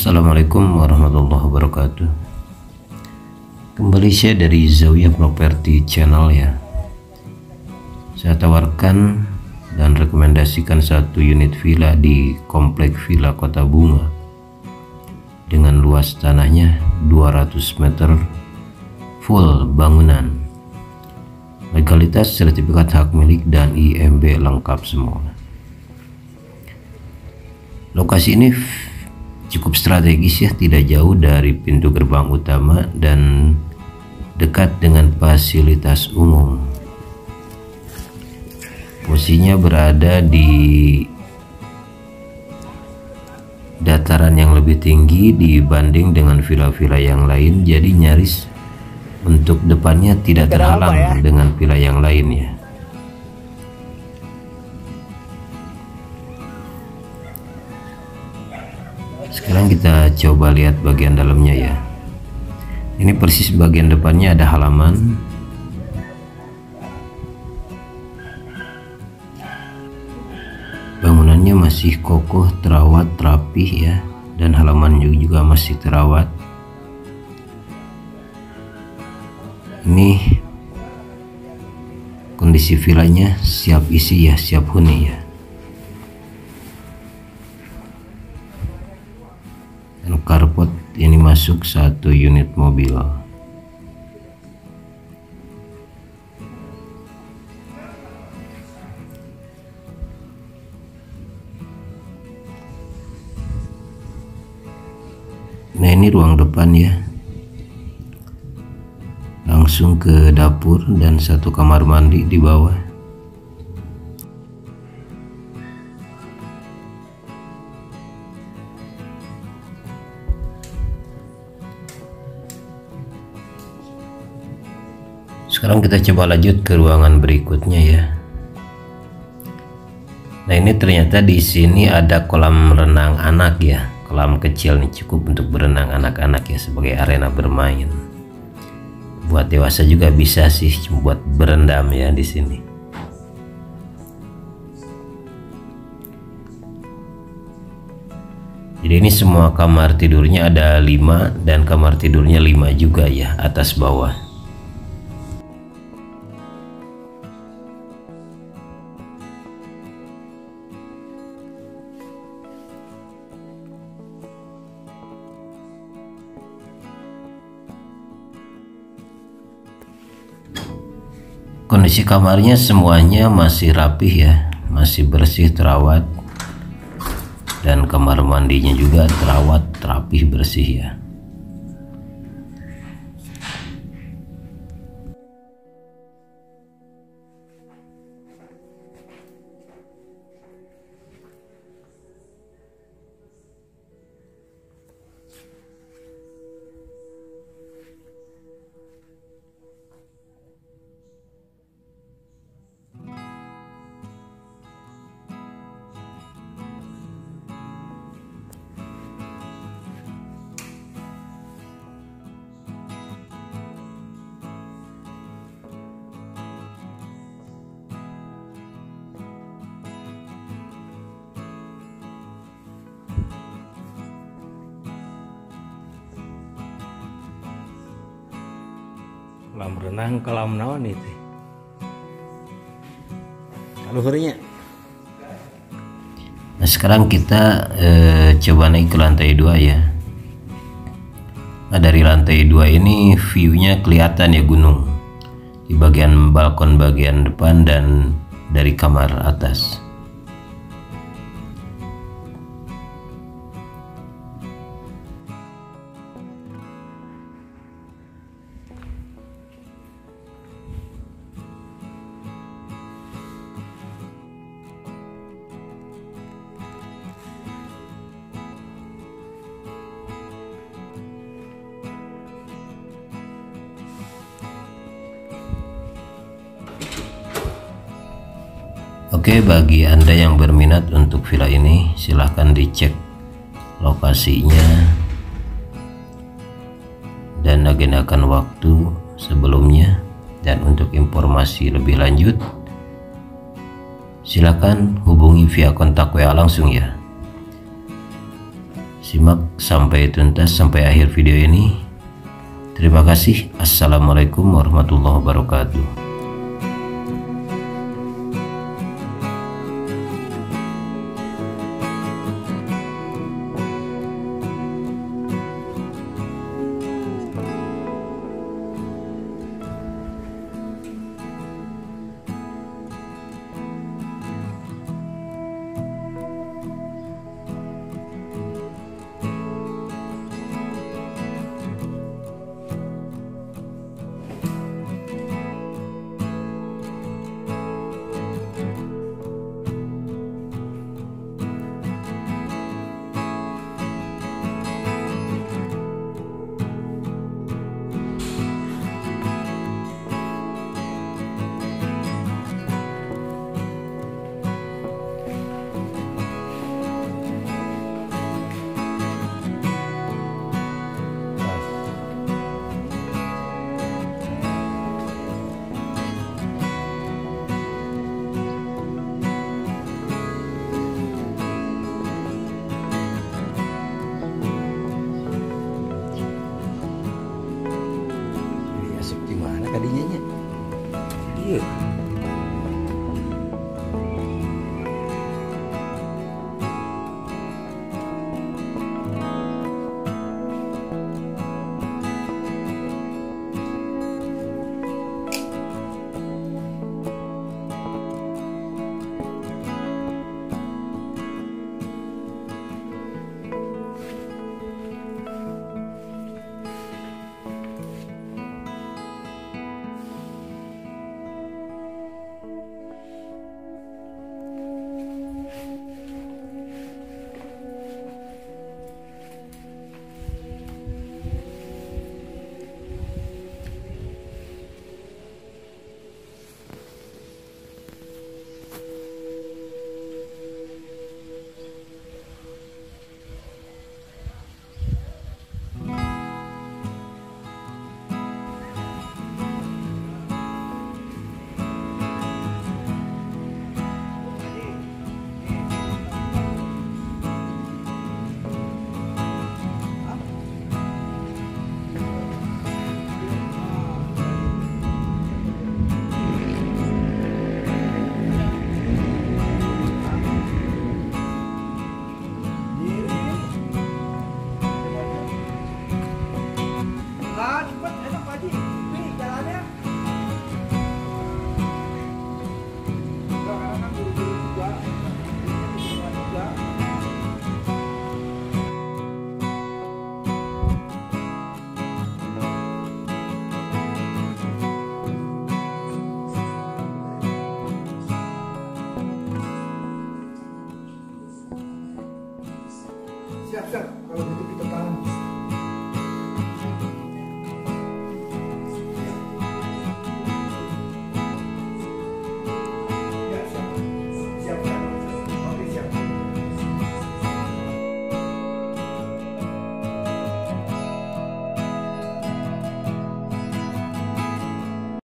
Assalamualaikum warahmatullahi wabarakatuh. Kembali saya dari Zawiyah Property Channel ya. Saya tawarkan dan rekomendasikan satu unit villa di Komplek Villa Kota Bunga dengan luas tanahnya 200 meter, full bangunan, legalitas sertifikat hak milik dan IMB lengkap semua. Lokasi ini cukup strategis ya, tidak jauh dari pintu gerbang utama dan dekat dengan fasilitas umum. Posisinya berada di dataran yang lebih tinggi dibanding dengan villa-villa yang lain, jadi nyaris untuk depannya tidak terhalang dengan villa yang lainnya. Sekarang kita coba lihat bagian dalamnya ya. Ini persis bagian depannya ada halaman. Bangunannya masih kokoh, terawat, rapih ya, dan halamannya juga masih terawat. Ini kondisi villanya siap isi ya, siap huni ya. Dan carport ini masuk satu unit mobil. Nah, ini ruang depan ya, langsung ke dapur dan satu kamar mandi di bawah. Sekarang kita coba lanjut ke ruangan berikutnya ya. Nah, ini ternyata di sini ada kolam renang anak ya. Kolam kecil nih, cukup untuk berenang anak-anak ya, sebagai arena bermain. Buat dewasa juga bisa sih, cuma buat berendam ya di sini. Jadi ini semua kamar tidurnya ada 5 dan kamar tidurnya 5 juga ya, atas bawah. Kondisi kamarnya semuanya masih rapih ya, masih bersih, terawat, dan kamar mandinya juga terawat, rapih, bersih ya. Kolam renang, kolam naon itu? Luhurnya. Nah, sekarang kita coba naik ke lantai 2 ya. Nah, dari lantai 2 ini view-nya kelihatan ya gunung di bagian balkon bagian depan dan dari kamar atas. Oke, bagi Anda yang berminat untuk villa ini, silahkan dicek lokasinya dan agendakan waktu sebelumnya. Dan untuk informasi lebih lanjut, silakan hubungi via kontak WA langsung ya. Simak sampai tuntas, sampai akhir video ini. Terima kasih. Assalamualaikum warahmatullahi wabarakatuh.